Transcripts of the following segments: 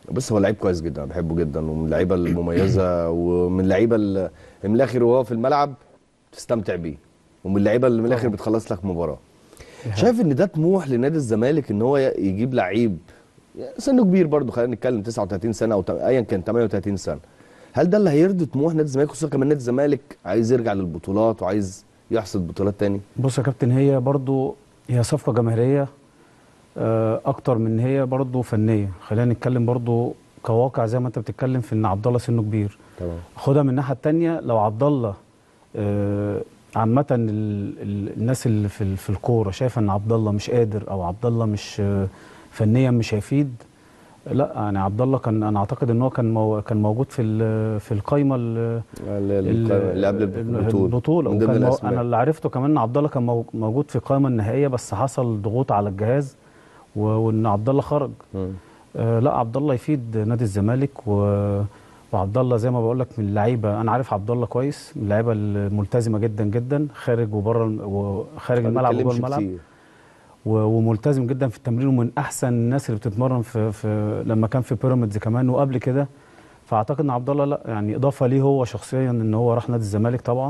بص هو لعيب كويس جدا، انا بحبه جدا، ومن اللعيبه المميزه، ومن اللعيبه اللي من الاخر وهو في الملعب تستمتع بيه، ومن اللعيبه اللي من الاخر طبعا. بتخلص لك مباراه. دي حقيقة. شايف ان ده طموح لنادي الزمالك ان هو يجيب لعيب سنه كبير برضه، خلينا نتكلم 39 سنه او ايا كان 38 سنه، هل ده اللي هيرضي طموح نادي الزمالك؟ خصوصا كمان نادي الزمالك عايز يرجع للبطولات وعايز يحصد بطولات تاني. بص يا كابتن، هي برضو هي صفقة جماهيرية اكتر من هي برضو فنية. خلينا نتكلم برضو كواقع زي ما انت بتتكلم في ان عبد الله سنه كبير. تمام. خدها من الناحية التانية، لو عبد الله عامة الناس اللي في الكورة شايفة ان عبد الله مش قادر، او عبد الله مش فنيا مش هيفيد. لا يعني عبد الله كان، انا اعتقد ان هو كان موجود في القايمة اللي قبل البطوله البطولة، من ضمن وكان انا الاسماء. اللي عرفته كمان ان عبد الله كان موجود في القائمة النهائية، بس حصل ضغوط على الجهاز وان عبد الله خرج. مم. لا عبد الله يفيد نادي الزمالك، وعبد الله زي ما بقول لك من اللعيبه، انا عارف عبد الله كويس، من اللعيبه الملتزمه جدا جدا خارج وبره وخارج ما الملعب وجوه بيتكلمش الملعب، كتير. وملتزم جدا في التمرين، ومن احسن الناس اللي بتتمرن في لما كان في بيراميدز كمان وقبل كده. فاعتقد ان عبد الله لا يعني اضافه ليه هو شخصيا ان هو راح نادي الزمالك طبعا،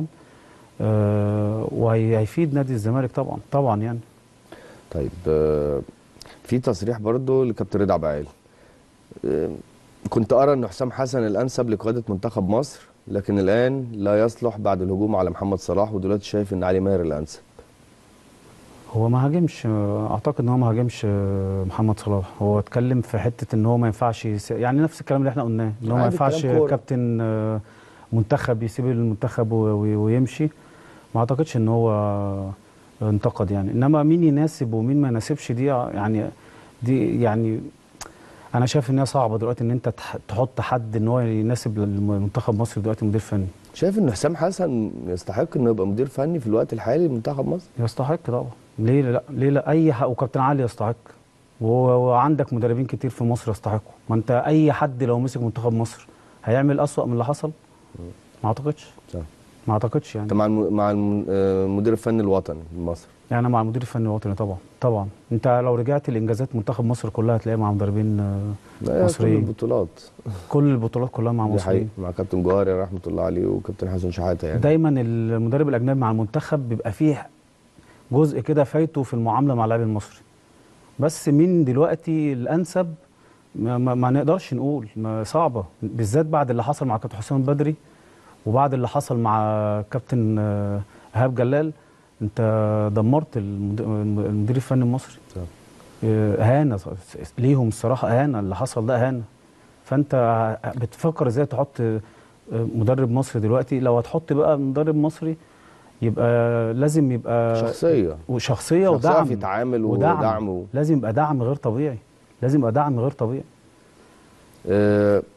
وهيفيد نادي الزمالك طبعا طبعا يعني. طيب في تصريح برضو لكابتن رضا عبد العال، آه، كنت ارى ان حسام حسن الانسب لقياده منتخب مصر، لكن الان لا يصلح بعد الهجوم على محمد صلاح، ودلوقتي شايف ان علي ماهر الانسب. هو ما هاجمش، اعتقد ان هو ما هاجمش محمد صلاح. هو اتكلم في حته ان هو ما ينفعش يعني نفس الكلام اللي احنا قلناه، ان هو ما عادي كلام ينفعش كوره. كابتن منتخب يسيب المنتخب ويمشي. ما اعتقدش ان هو انتقد يعني، انما مين يناسب ومين ما يناسبش دي يعني انا شايف ان هي صعبه دلوقتي ان انت تحط حد ان هو يناسب للمنتخب مصر دلوقتي مدير فني. شايف ان حسام حسن يستحق انه يبقى مدير فني في الوقت الحالي لمنتخب مصر؟ يستحق طبعا. ليه لا؟ ليه لا؟ اي حق، وكابتن علي يستحق، وعندك مدربين كتير في مصر يستحقوا. ما انت اي حد لو مسك منتخب مصر هيعمل اسوأ من اللي حصل؟ ما اعتقدش. صح. ما اعتقدش يعني. انت المدير الفني الوطني لمصر؟ يعني انا مع المدير الفني الوطني طبعا طبعا. انت لو رجعت لانجازات منتخب مصر كلها هتلاقيها مع مدربين لا، كل مصريين. البطولات. كل البطولات كلها مع دي حقيقة، مصريين. مع كابتن جوهري رحمه الله عليه وكابتن حسن شحاته يعني. دايما المدرب الاجنبي مع المنتخب بيبقى فيه جزء كده فايته في المعامله مع اللاعب المصري. بس مين دلوقتي الانسب؟ ما نقدرش نقول، صعبه، بالذات بعد اللي حصل مع كابتن حسام البدري، وبعد اللي حصل مع كابتن ايهاب جلال. انت دمرت المدير الفني المصري. صح. اهانه ليهم الصراحه، اهانه اللي حصل ده اهانه. فانت بتفكر ازاي تحط مدرب مصري دلوقتي؟ لو هتحط بقى مدرب مصري يبقى لازم يبقى شخصيه. وشخصيه شخصيه ودعم. في تعامل ودعم ودعم لازم يبقى دعم غير طبيعي. لازم يبقى دعم غير طبيعي.